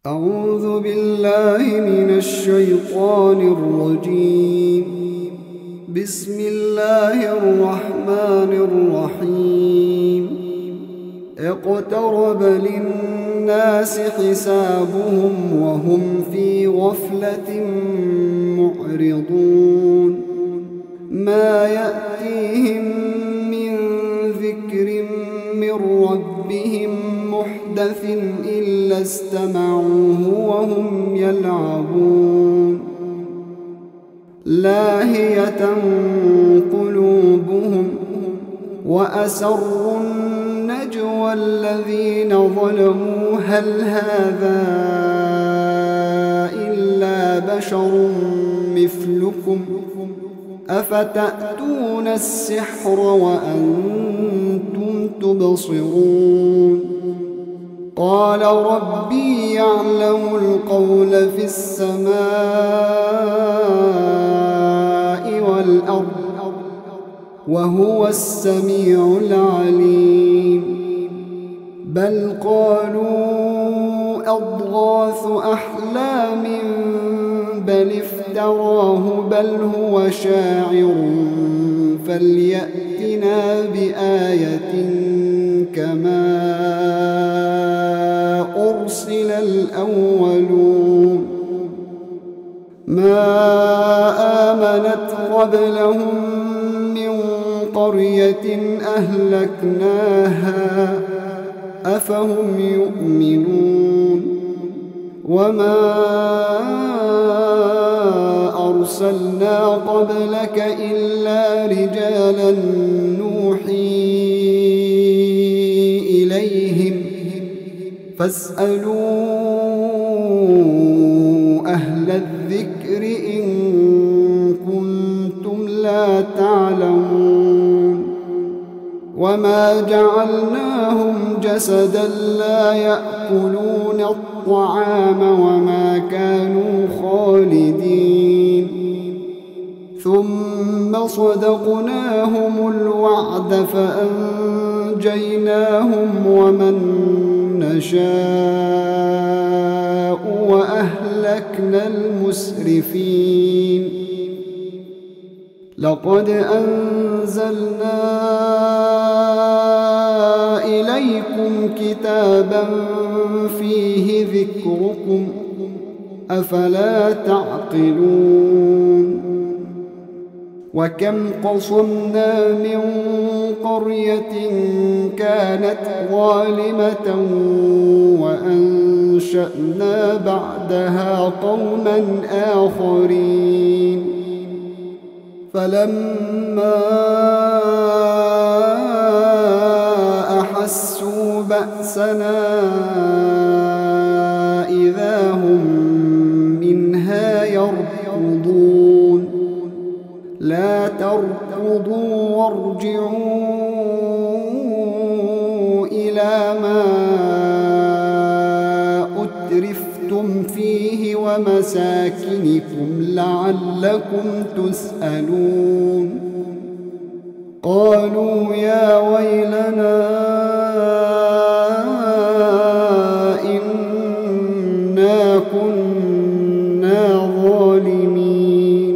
أعوذ بالله من الشيطان الرجيم. بسم الله الرحمن الرحيم. اقترب للناس حسابهم وهم في غفلة معرضون. ما يأتيهم من ذكر من ربهم محدث إلا استمعوه وهم يلعبون. لاهية قلوبهم وأسروا النجوى الذين ظلموا هل هذا إلا بشر مثلكم أفتأتون السحر وأنتم تبصرون. قال ربي يعلم القول في السماء والأرض وهو السميع العليم. بل قالوا أضغاث أحلام بل افتراه بل هو شاعر فليأتنا بآية كما أرسل الأولون. ما آمنت قبلهم من قرية أهلكناها أفهم يؤمنون. وما أرسلنا قبلك إلا رجالا نوحي إليهم فاسألوا أهل الذكر إن كنتم لا تعلمون. وما جعلناهم جسدا لا يأكلون الطعام وما كانوا خالدين. ثم صدقناهم الوعد فأنجيناهم ومن نشاء وأهلكنا المسرفين. لقد أنزلنا إليكم كتابا فيه ذكركم أفلا تعقلون. وكم قصمنا من قرية كانت ظالمة وأنشأنا بعدها قوما آخرين. فلما أحسوا بأسنا إذا هم منها يركضون. لا تركضوا وارجعوا إلى ما أترفتم فيه ومساكنكم لعلكم تسألون. قالوا يا ويلنا إنا كنا ظالمين.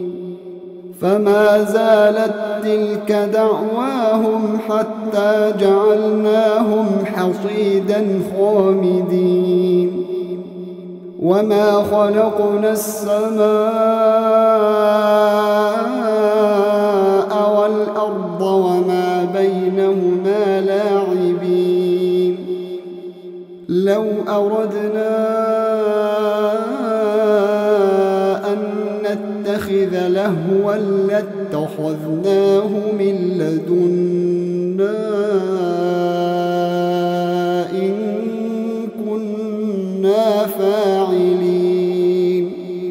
فما زالت تلك دعواهم حتى جعلناهم حصيدا خامدين. وما خلقنا السماء والأرض وما بينهما لاعبين. لو أردنا أن نتخذ لهوا لاتخذناه من لدنا إن كنا فاعلين.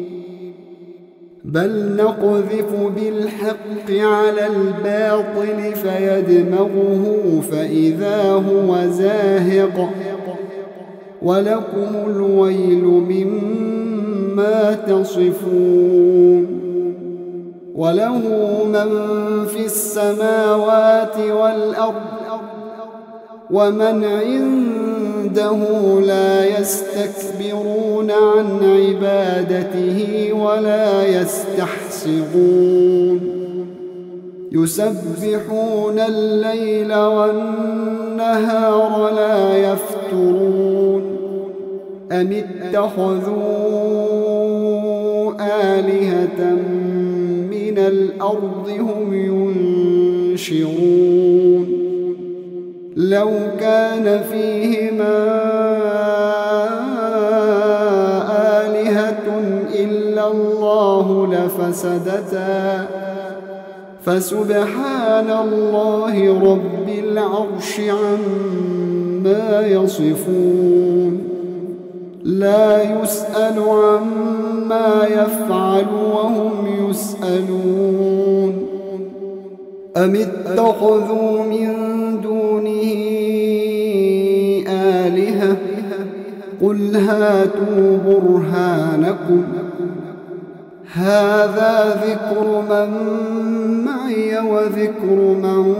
بل نقذف بالحق على الباطل فيدمغه فإذا هو زاهق ولكم الويل مما تصفون. وله من في السماوات والأرض ومن عنده عنده لا يستكبرون عن عبادته ولا يستحسرون يسبحون الليل والنهار لا يفترون أم اتخذوا آلهة من الأرض هم ينشرون لو كان فيهما آلهة إلا الله لفسدتا فسبحان الله رب العرش عما يصفون لا يسأل عما يفعل وهم يسألون أم اتخذوا من دونه آلهة قل هاتوا برهانكم هذا ذكر من معي وذكر من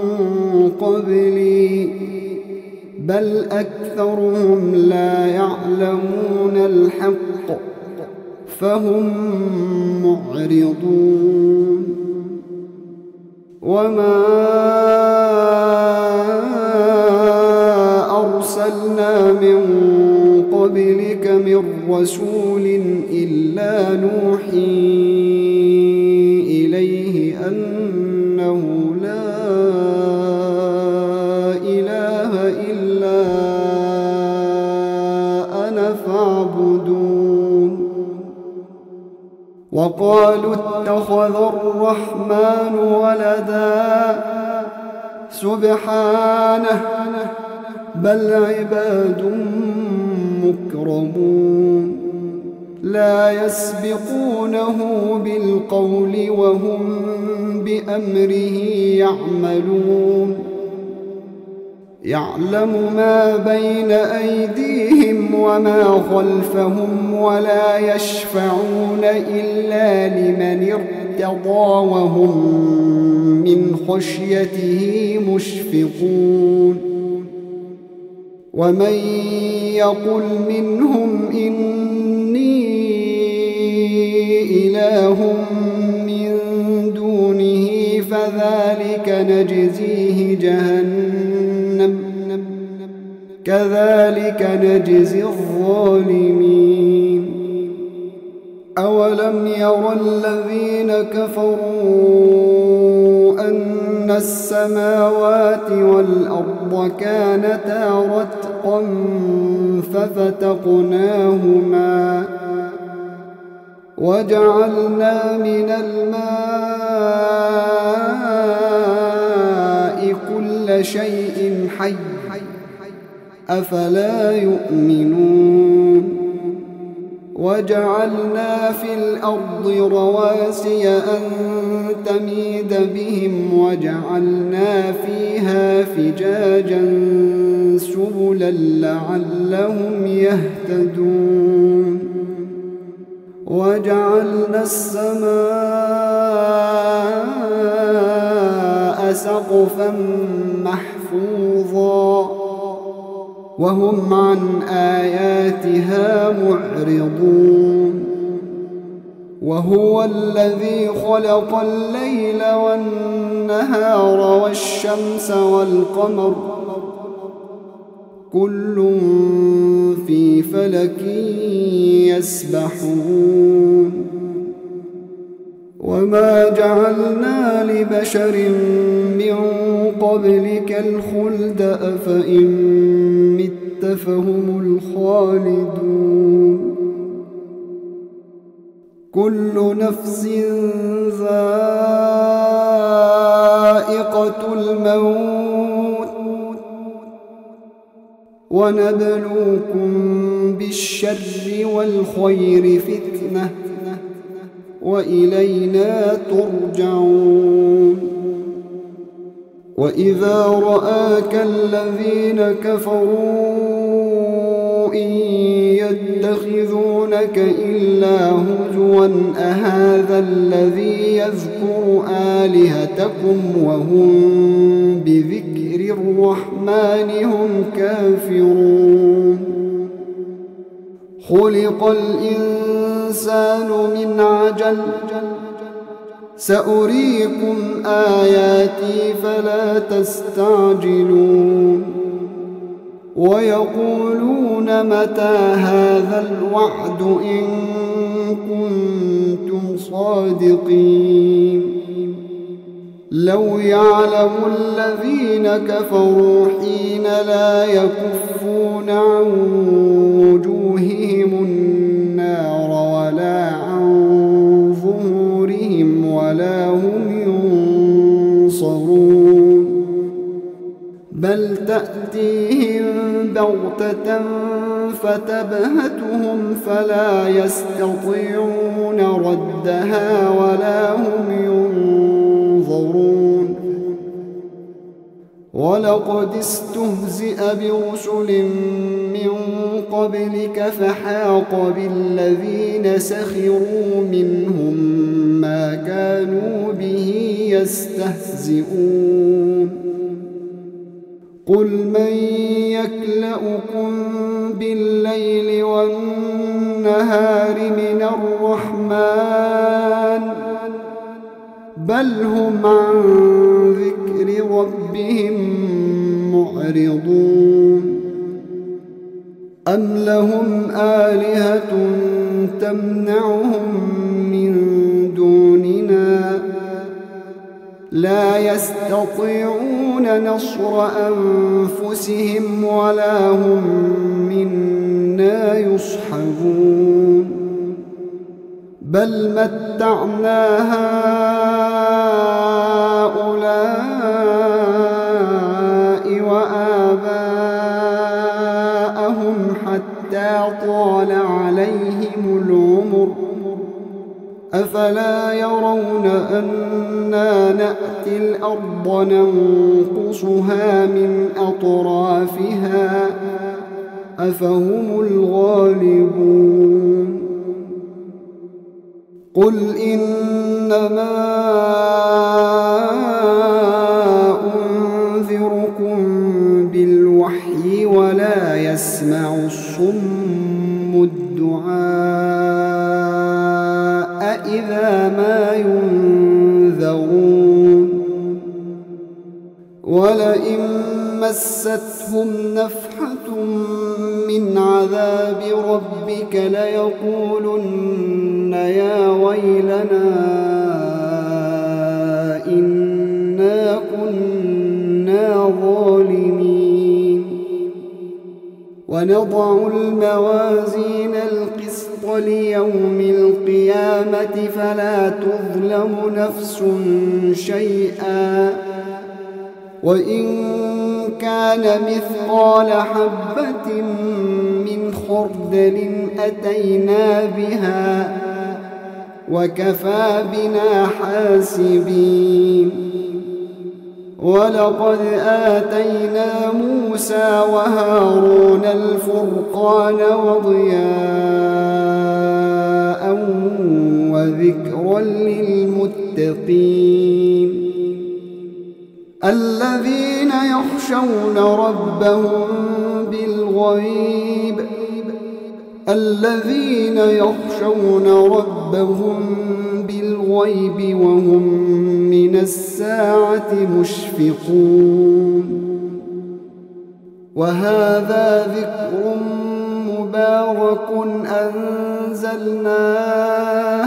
قبلي بل أكثرهم لا يعلمون الحق فهم معرضون وما أرسلنا من قبلك من رسول إلا نوحي إليه أنه لا إله إلا أنا فاعبدون وقالوا اتخذ الرحمن ولدا سبحانه بل عباد مكرمون لا يسبقونه بالقول وهم بأمره يعملون يعلم ما بين أيديهم وما خلفهم ولا يشفعون إلا لمن ارتضى وهم من خشيته مشفقون ومن يقل منهم إني إله من دونه فذلك نجزيه جهنم كذلك نجزي الظالمين أولم ير الذين كفروا أن السماوات والأرض كانتا رتقا ففتقناهما وجعلنا من الماء كل شيء حي أفلا يؤمنون وجعلنا في الأرض رواسي أن تميد بهم وجعلنا فيها فجاجا سبلا لعلهم يهتدون وجعلنا السماء سقفا محفوظا وهم عن آياتها معرضون وهو الذي خلق الليل والنهار والشمس والقمر كل في فلك يسبحون وما جعلنا لبشر من قبلك الخلد أفإن مت فهم الخالدون كل نفس ذائقة الموت ونبلوكم بالشر والخير فتنة وإلينا ترجعون وإذا رآك الذين كفروا إن يتخذونك إلا هزوا أهذا الذي يذكر آلهتكم وهم بذكر الرحمن هم كافرون خلق الإنسان من عجل سأريكم آياتي فلا تستعجلون ويقولون متى هذا الوعد إن كنتم صادقين لو يعلم الذين كفروا حين لا يكفون عن وجوههم النار ولا عن ظهورهم ولا هم ينصرون بل تأتيهم بغتة فتبهتهم فلا يستطيعون ردها ولا هم ينظرون ولقد استهزئ برسل من قبلك فحاق بالذين سخروا منهم ما كانوا به يستهزئون قل من يكلؤكم بالليل والنهار من الرحمن بل هم عن ذكر ربهم معرضون أم لهم آلهة تمنعهم من دوننا لا يستطيعون نصر أنفسهم ولا هم منا يصحبون بل متعنا هؤلاء وآباءهم حتى طال عليهم العمر أفلا يرون أنا نأتي الأرض ننقصها من أطرافها أفهم الغالبون قل إنما أنذركم بالوحي ولا يسمع الصم الدعاء إذا ما ينذرون ولئن مستهم نفحة من عذاب ربك ليقولن يا ويلنا إنا كنا ظالمين ونضع الموازين القسط ليوم القيامة فلا تظلم نفس شيئا وإن كان مثقال حبة من خردل أتينا بها وكفى بنا حاسبين ولقد آتينا موسى وهارون الفرقان وضياء وذكرا للمتقين الذين يخشون ربهم بالغيب وهم من الساعة مشفقون وهذا ذكر مبارك أنزلناه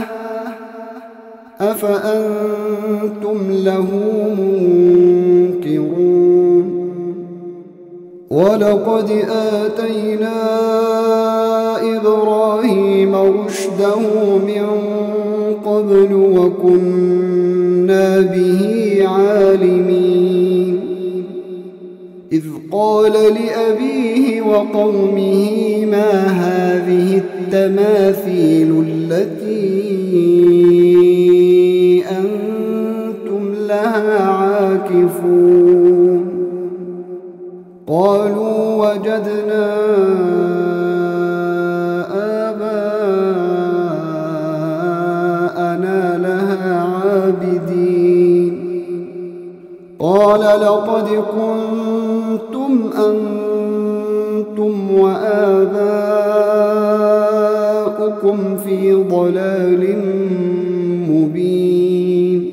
أفأنتم له منكرون ولقد آتينا إبراهيم رشده من قبل وكنا به عالمين إذ قال لأبيه وقومه ما هذه التماثيل التي أنتم لها عاكفون قالوا وجدنا لقد كنتم أنتم وآباؤكم في ضلال مبين.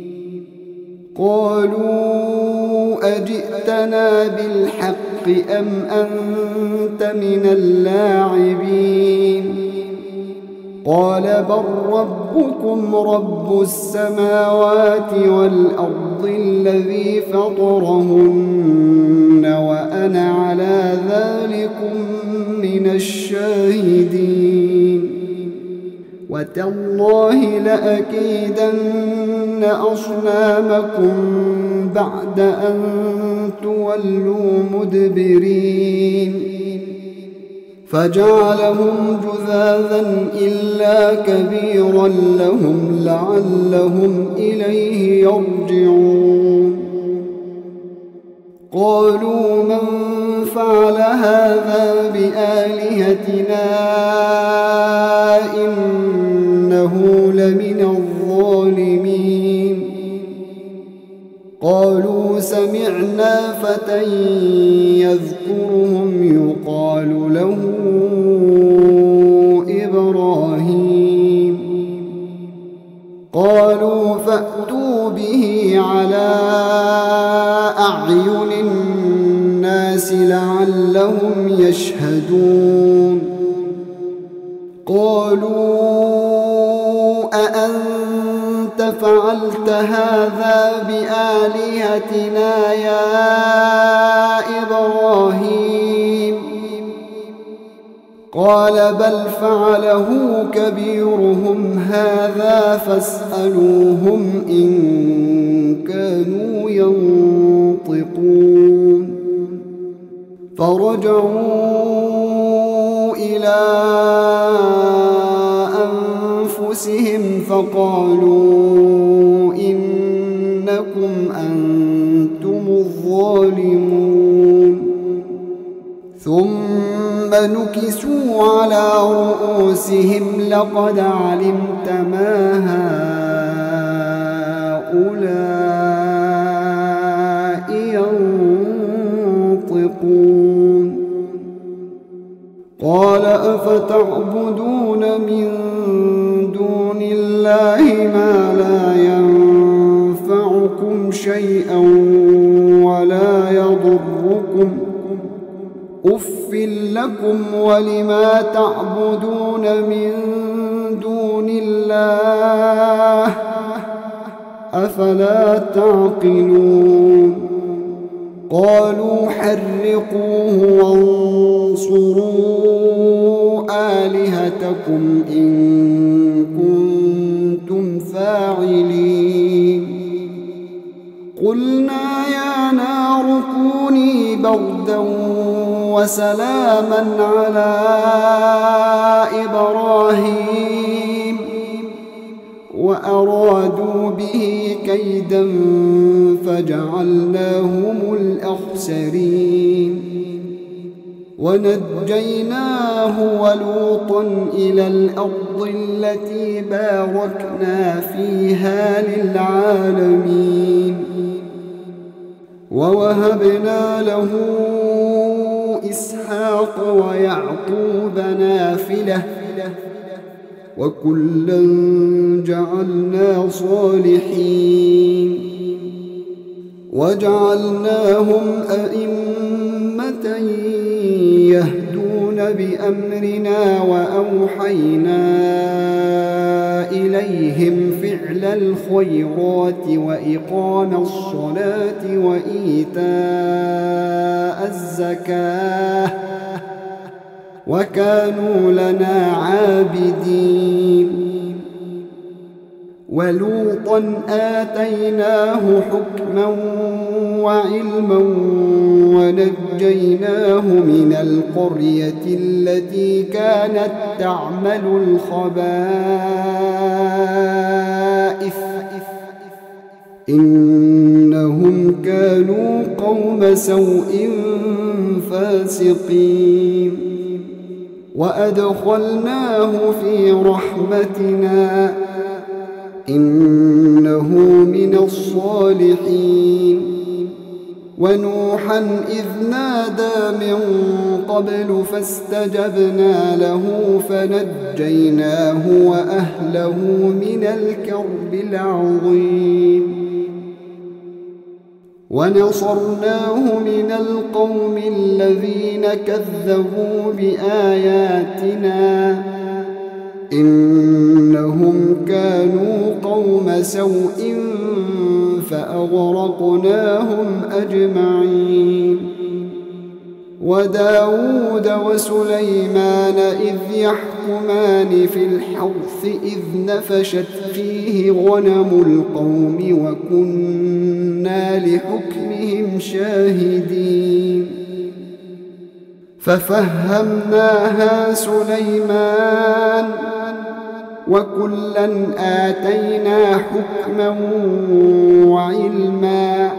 قالوا أجئتنا بالحق أم أنت من اللاعبين؟ قال بل ربكم رب السماوات والأرض الذي فطرهن وأنا على ذلكم من الشاهدين. وتالله لأكيدن أصنامكم بعد أن تولوا مدبرين. فجعلهم جذاذا إلا كبيرا لهم لعلهم إليه يرجعون. قالوا من فعل هذا بآلهتنا إنه لمن الظالمين. قالوا سمعنا فتى يذكرهم يقال له إبراهيم. قالوا فأتوا به على أعين الناس لعلهم يشهدون. قالوا أأنت فعلت هذا بآلهتنا يا إبراهيم؟ قال بل فعله كبيرهم هذا فاسألوهم إن كانوا ينطقون. فرجعوا إلى أنفسهم فقالوا إنكم أنتم الظالمون. ثم نكسوا على رؤوسهم لقد علمت ما هؤلاء ينطقون. قال أفتعبدون من دون الله ما لا ينفعكم شيئا ولا يضركم أف لكم ولما تعبدون من دون الله أفلا تعقلون. قالوا حرقوه وانصروا آلهتكم إن كنتم فاعلين. قلنا يا نار كوني بردا وسلاما على إبراهيم وأرادوا به كيدا فجعلناهم الأخسرين. ونجيناه ولوطا إلى الأرض التي باركنا فيها للعالمين. ووهبنا له إسحاق ويعقوب نافلة وكلا جعلنا صالحين. وجعلناهم أئمة يهدون بأمرنا وأوحينا إليهم فعل الخيرات وإقام الصلاة وإيتاء الزكاة وكانوا لنا عابدين. ولوطا آتيناه حكما وعلما ونجيناه من القرية التي كانت تعمل الخبائث إنهم كانوا قوم سوء فاسقين. وأدخلناه في رحمتنا إنه من الصالحين. ونوحا إذ نادى من قبل فاستجبنا له فنجيناه وأهله من الكرب العظيم ونصرناه من القوم الذين كذبوا بآياتنا إنهم كانوا قوم سوء فأغرقناهم أجمعين وداود وسليمان إذ يحكمان في الحرث إذ نفشت فيه غنم القوم وكنا لحكمهم شاهدين ففهمناها سليمان وكلا آتينا حكما وعلما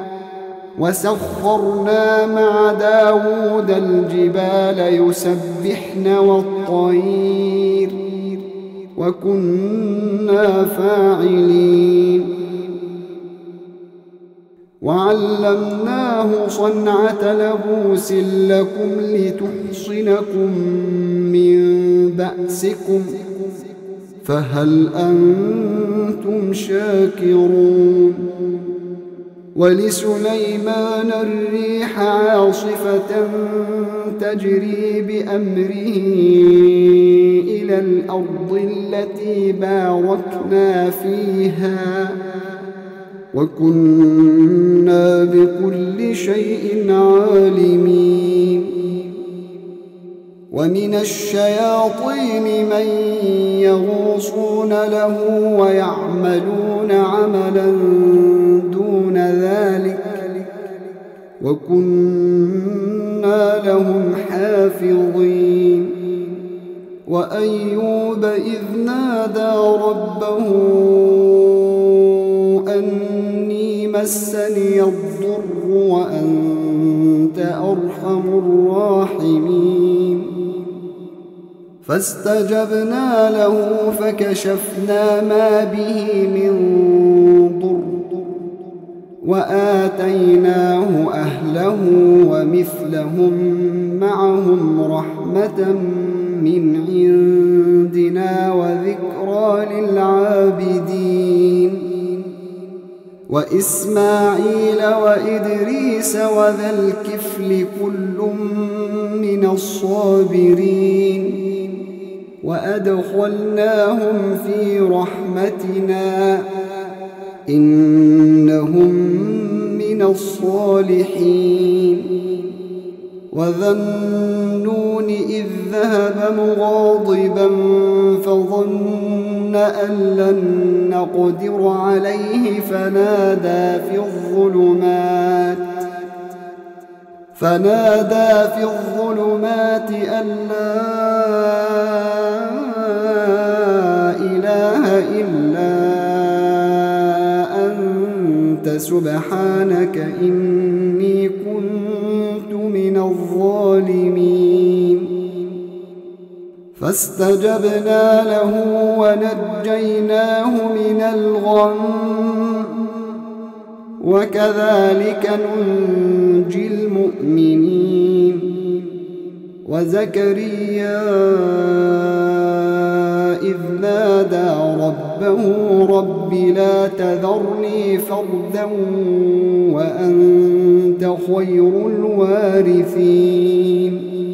وسخرنا مع داود الجبال يسبحن والطير وكنا فاعلين وعلمناه صنعة لبوس لكم لتحصنكم من بأسكم فهل أنتم شاكرون ولسليمان الريح عاصفة تجري بأمره إلى الأرض التي باركنا فيها وكنا بكل شيء عالمين ومن الشياطين من يغوصون له ويعملون عملا دون ذلك وكنا لهم حافظين وأيوب إذ نادى ربه أني مسني الضر وأنت أرحم الراحمين فاستجبنا له فكشفنا ما به من ضر وآتيناه أهله ومثلهم معهم رحمة من عندنا وذكرى للعابدين وإسماعيل وإدريس وذا الكفل كل من الصابرين وأدخلناهم في رحمتنا إنهم من الصالحين وذا النون إذ ذهب مغاضبا فظن أن لن نقدر عليه فنادى في الظلمات أن لا إله إلا أنت سبحانك إني كنت من الظالمين فاستجبنا له ونجيناه من الغم وكذلك ننجي المؤمنين وزكريا إذ نادى ربه رب لا تذرني فردا وأنت خير الوارثين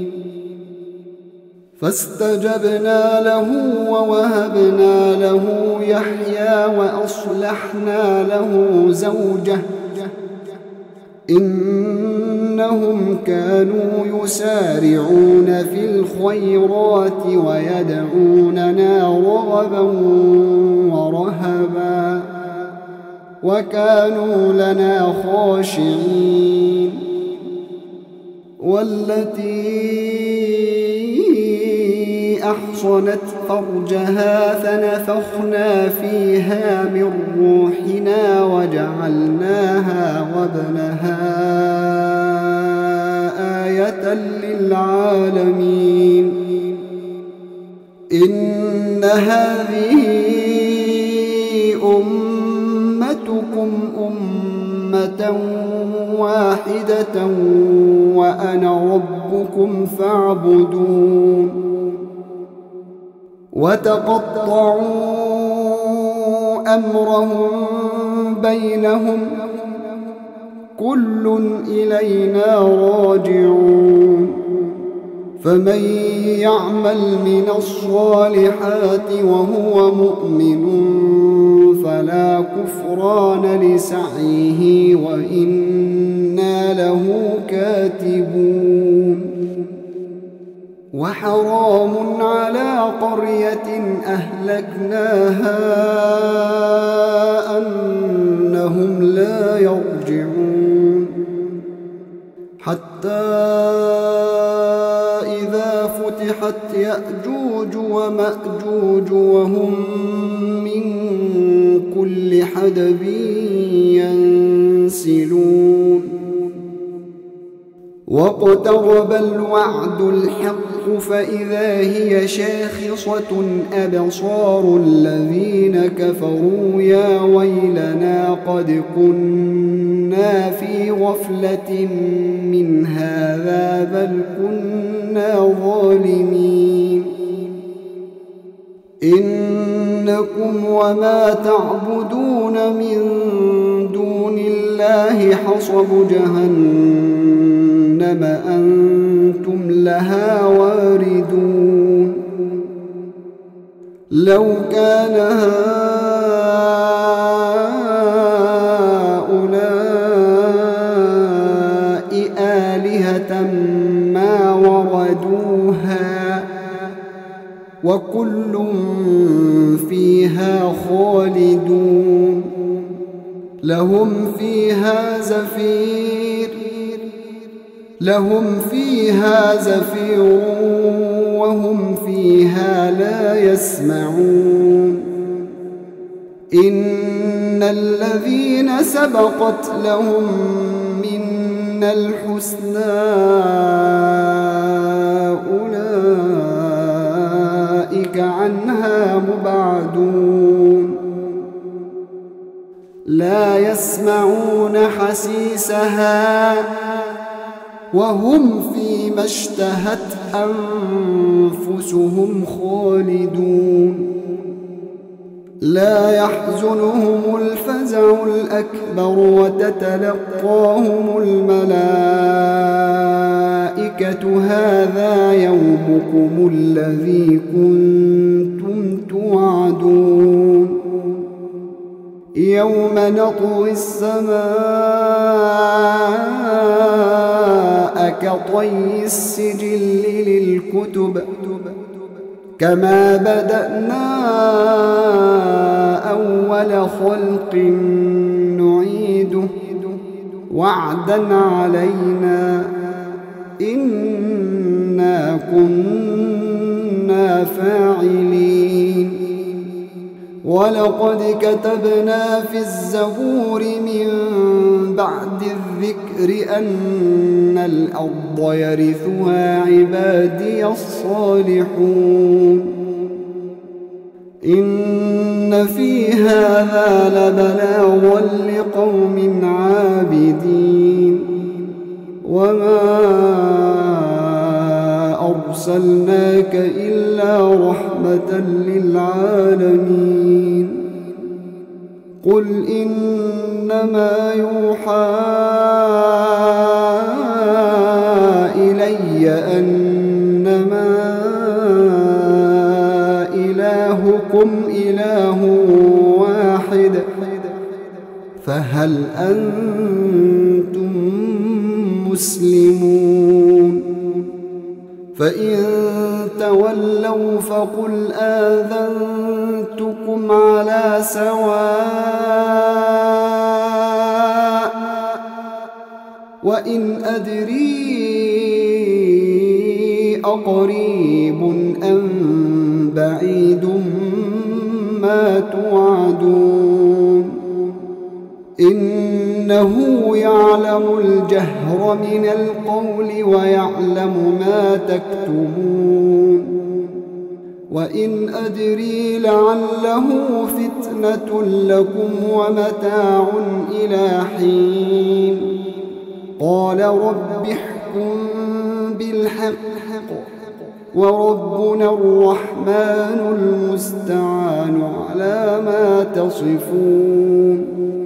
فاستجبنا له ووهبنا له يحيى وأصلحنا له زوجه إنهم كانوا يسارعون في الخيرات ويدعوننا رغبا ورهبا وكانوا لنا خاشعين والتي أحصنت فرجها فنفخنا فيها من روحنا وجعلناها وابنها آية للعالمين إن هذه أمتكم أمة أمة واحدة وأنا ربكم فاعبدون وتقطعوا أمرهم بينهم كل إلينا راجعون فمن يعمل من الصالحات وهو مؤمن فلا كفران لسعيه وإنا له كاتبون وحرام على قرية أهلكناها أنهم لا يرجعون حتى إذا فتحت يأجوج ومأجوج وهم من كل حدب ينسلون واقترب الوعد الحق فإذا هي شاخصة أبصار الذين كفروا يا ويلنا قد كنا في غفلة من هذا بل كنا ظالمين إنكم وما تعبدون من دون الله حصب جهنم أنتم لها واردون لو كان هؤلاء آلهة ما وردوها وكل فيها خالدون لهم فيها زفير وهم فيها لا يسمعون إن الذين سبقت لهم منا الحسنى أولئك عنها مبعدون لا يسمعون حسيسها وهم فيما اشتهت أنفسهم خالدون لا يحزنهم الفزع الأكبر وتتلقاهم الملائكة هذا يومكم الذي كنتم توعدون يوم نطوي السماء كطي السجل للكتب كما بدأنا أول خلق نعيده وعدا علينا إنا كنا فاعلين ولقد كتبنا في الزبور من بعد الذكر أن الأرض يرثها عبادي الصالحون إن في هذا لبلاغا لقوم عابدين وما أرسلناك إلا رحمة للعالمين قل إنما يوحى إلي أنما إلهكم إله واحد فهل أنتم مسلمون فإن تولوا فقل آذنتكم على سواء وإن أدري أقريب أم بعيد ما توعدون إنه يعلم الجهر من القول ويعلم ما تكتمون وإن أدري لعله فتنة لكم ومتاع إلى حين قال رب احكم بالحق وربنا الرحمن المستعان على ما تصفون